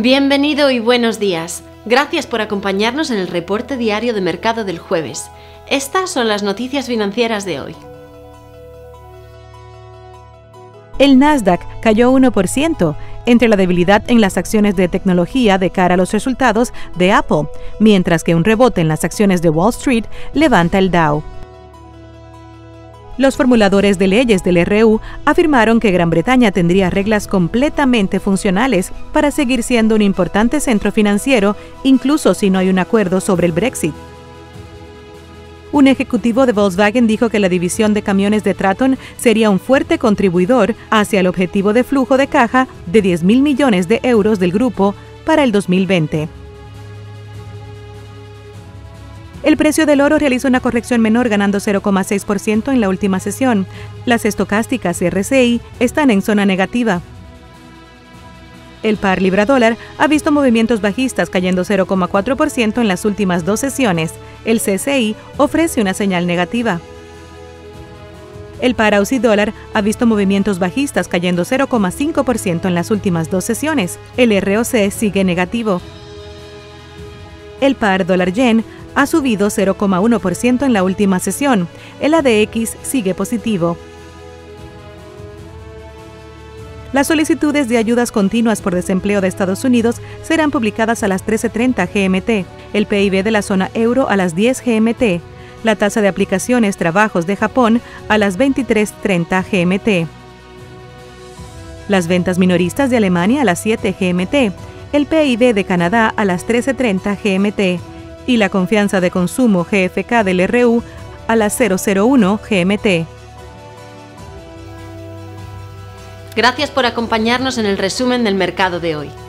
Bienvenido y buenos días. Gracias por acompañarnos en el reporte diario de mercado del jueves. Estas son las noticias financieras de hoy. El Nasdaq cayó 1% entre la debilidad en las acciones de tecnología de cara a los resultados de Apple, mientras que un rebote en las acciones de Wall Street levanta el Dow. Los formuladores de leyes del RU afirmaron que Gran Bretaña tendría reglas completamente funcionales para seguir siendo un importante centro financiero, incluso si no hay un acuerdo sobre el Brexit. Un ejecutivo de Volkswagen dijo que la división de camiones de Traton sería un fuerte contribuidor hacia el objetivo de flujo de caja de 10.000 millones de euros del grupo para el 2020. El precio del oro realizó una corrección menor, ganando 0,6% en la última sesión. Las estocásticas RSI están en zona negativa. El par libra-dólar ha visto movimientos bajistas, cayendo 0,4% en las últimas dos sesiones. El CCI ofrece una señal negativa. El par Aussie-dólar ha visto movimientos bajistas, cayendo 0,5% en las últimas dos sesiones. El ROC sigue negativo. El par dólar-yen ha subido 0,1% en la última sesión. El ADX sigue positivo. Las solicitudes de ayudas continuas por desempleo de Estados Unidos serán publicadas a las 13:30 GMT, el PIB de la zona euro a las 10 GMT, la tasa de aplicaciones trabajos de Japón a las 23:30 GMT, las ventas minoristas de Alemania a las 7 GMT, el PIB de Canadá a las 13:30 GMT y la confianza de consumo GFK del RU a las 001 GMT. Gracias por acompañarnos en el resumen del mercado de hoy.